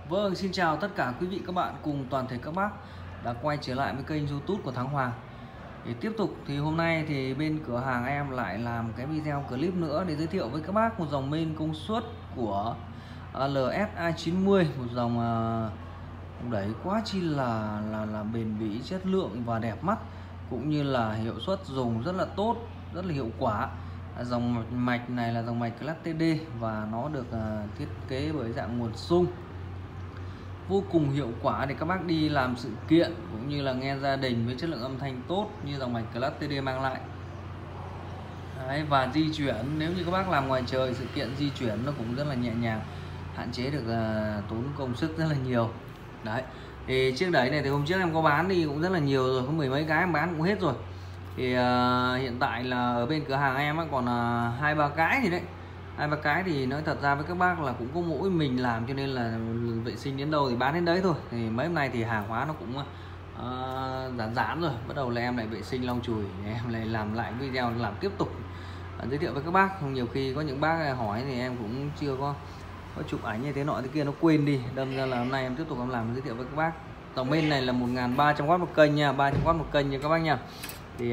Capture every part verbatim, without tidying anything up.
Vâng, xin chào tất cả quý vị các bạn cùng toàn thể các bác đã quay trở lại với kênh YouTube của Thắng Hoàng. Để tiếp tục thì hôm nay thì bên cửa hàng em lại làm cái video clip nữa để giới thiệu với các bác một dòng main công suất của lờ ét i chín mươi, một dòng đẩy quá chi là là là bền bỉ, chất lượng và đẹp mắt, cũng như là hiệu suất dùng rất là tốt, rất là hiệu quả. Dòng mạch này là dòng mạch Class tê đê và nó được uh, thiết kế bởi dạng nguồn sung, vô cùng hiệu quả để các bác đi làm sự kiện cũng như là nghe gia đình với chất lượng âm thanh tốt như dòng mạch Class tê đê mang lại. Đấy, và di chuyển, nếu như các bác làm ngoài trời sự kiện, di chuyển nó cũng rất là nhẹ nhàng, hạn chế được uh, tốn công sức rất là nhiều. Đấy, thì chiếc đẩy này thì hôm trước em có bán đi cũng rất là nhiều rồi, có mười mấy cái em bán cũng hết rồi. Thì uh, hiện tại là ở bên cửa hàng em còn uh, hai ba cái gì đấy, hai ba cái thì nói thật ra với các bác là cũng có mỗi mình làm, cho nên là vệ sinh đến đâu thì bán đến đấy thôi. Thì mấy hôm nay thì hàng hóa nó cũng uh, giãn giãn rồi, bắt đầu là em lại vệ sinh lau chùi, em lại làm lại video làm tiếp tục uh, giới thiệu với các bác. Không, nhiều khi có những bác hỏi thì em cũng chưa có có chụp ảnh như thế nọ thế kia, nó quên đi, đâm ra là hôm nay em tiếp tục em làm giới thiệu với các bác. Dòng bên này là một nghìn ba trăm oát một kênh nha, ba trăm oát một kênh nha các bác nha. Thì uh,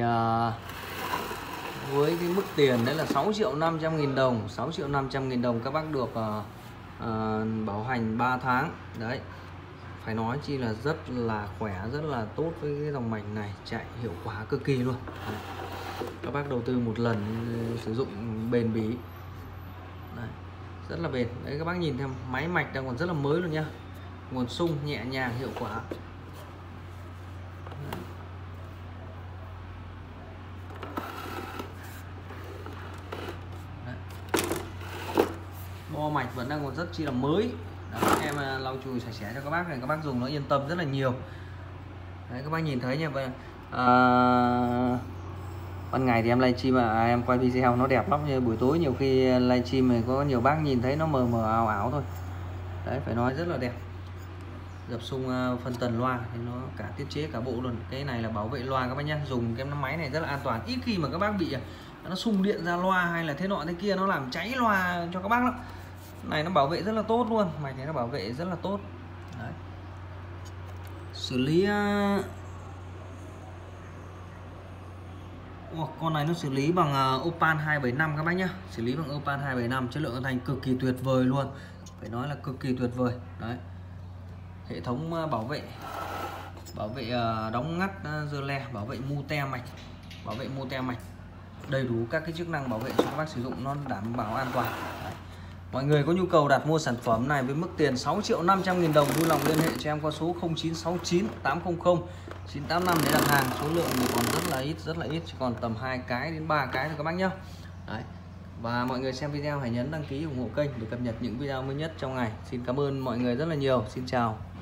với cái mức tiền đấy là sáu triệu năm trăm nghìn đồng, sáu triệu năm trăm nghìn đồng các bác được uh, uh, bảo hành ba tháng. Đấy, phải nói chi là rất là khỏe, rất là tốt với cái dòng mạch này, chạy hiệu quả cực kỳ luôn. Đấy, các bác đầu tư một lần sử dụng bền bỉ. Đấy, rất là bền. Đấy, các bác nhìn theo máy mạch đang còn rất là mới luôn nhá, nguồn sung nhẹ nhàng hiệu quả. Đấy. Bo mạch vẫn đang còn rất chi là mới. Đấy, em lau chùi sạch sẽ cho các bác này, các bác dùng nó yên tâm rất là nhiều. Đấy, các bác nhìn thấy nha. À, ban ngày thì em livestream mà em quay video nó đẹp lắm, như buổi tối nhiều khi livestream này có nhiều bác nhìn thấy nó mờ mờ ảo ảo thôi. Đấy, phải nói rất là đẹp. Dập xung phân tần loa thì nó cả thiết chế cả bộ luôn. Cái này là bảo vệ loa các bác nhá, dùng cái máy này rất là an toàn, ít khi mà các bác bị nó xung điện ra loa hay là thế nọ thế kia, nó làm cháy loa cho các bác lắm. Này nó bảo vệ rất là tốt luôn, mạch này nó bảo vệ rất là tốt. Đấy, xử lý oh, con này nó xử lý bằng uh, Oppan hai bảy năm các bác nhá, xử lý bằng Oppan hai bảy năm, chất lượng âm thanh cực kỳ tuyệt vời luôn, phải nói là cực kỳ tuyệt vời. Đấy, hệ thống uh, bảo vệ bảo vệ uh, đóng ngắt uh, dơ le, bảo vệ mute mạch, bảo vệ mute mạch, đầy đủ các cái chức năng bảo vệ cho các bác sử dụng, nó đảm bảo an toàn. Đấy, mọi người có nhu cầu đặt mua sản phẩm này với mức tiền sáu triệu năm trăm nghìn đồng, vui lòng liên hệ cho em qua số không chín sáu chín tám không không chín tám năm để đặt hàng. Số lượng thì còn rất là ít, rất là ít, chỉ còn tầm hai cái đến ba cái thôi các bác nhé. Đấy, và mọi người xem video hãy nhấn đăng ký ủng hộ kênh để cập nhật những video mới nhất trong ngày. Xin cảm ơn mọi người rất là nhiều. Xin chào.